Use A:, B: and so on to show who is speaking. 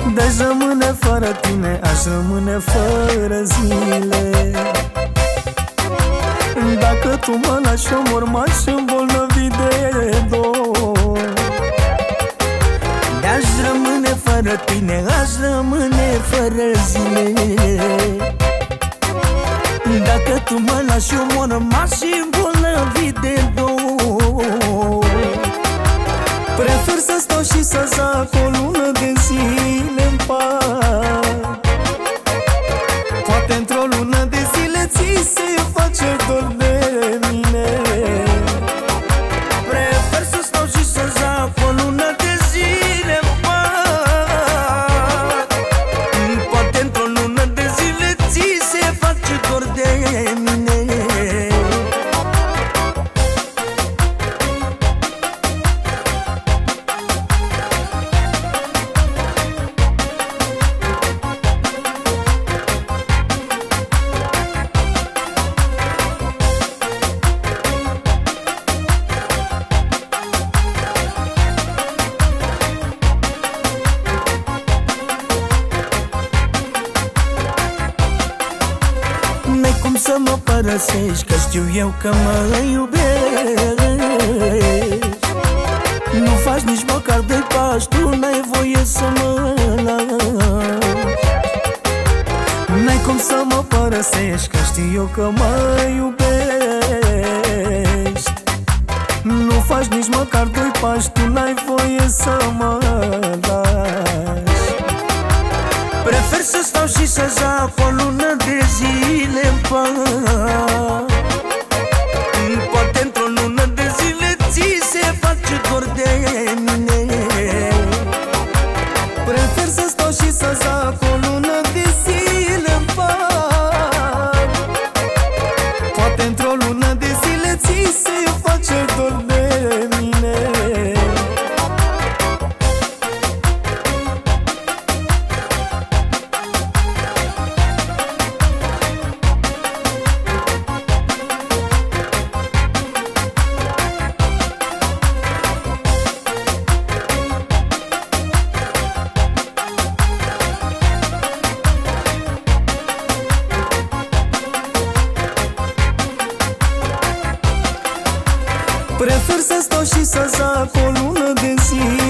A: De-aș rămâne fără tine, aș rămâne fără zile. Dacă tu mă lași, eu mor, m-aș îmbolnăvi de dor. De-aș rămâne fără tine, aș rămâne fără zile. Dacă tu mă lași, eu mor, m-aș îmbolnăvi de dor. Prefer să stau și să zac o lună de zile-n pat. Poate într-o lună de zile ți se face dor de mine. Prefer să stau și să zac o lună de zile-n pat. Poate într-o lună de zile ți se face dor de mine. N-ai cum să mă părăsești, că știu eu că mă iubești. Nu faci nici măcar doi pași, tu n-ai voie să mă lași. N-ai cum să mă părăsești, că știu eu că mă iubești. Nu faci nici măcar doi pași, tu n-ai voie să mă lași. Prefer să stau și să zac o lună de zile-n pat. Poate într-o lună de zile ți se face dor de mine. Prefer să stau și să zac o lună de zile-n pat. Poate într-o lună de zile ți se face dor de mine. Prefer să stau și să zac o lună de zi